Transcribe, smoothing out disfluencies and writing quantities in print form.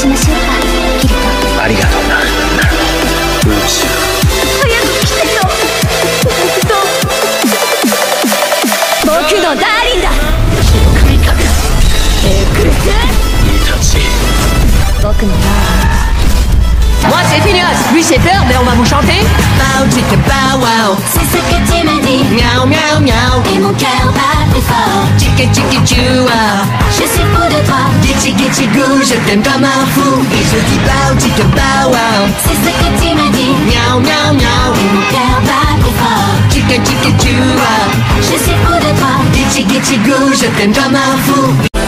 しましょうか、キリト。 ありがとうな。宇宙。 早く来てよ。僕のダーリンだ。 神々。 エクレス。 イタチ。 僕のダーリン。 Moi c'est Phineas, lui c'est peur, mais on va vous chanter. Bow chicka bow wow. C'est ce que tu m'as dit. Miaou miaou miaou. Et mon cœur bat plus fort. Chicka chicka chua. Je suis fou de toi. Gitchi gitchi goo, je t'aime comme un fou. Et je dis bow chicka bow wow. C'est ce que tu m'as dit. Miaou miaou miaou. Et mon cœur bat plus fort. Chicka chicka chua. Je suis fou de toi. Gitchi gitchi goo, je t'aime comme un fou.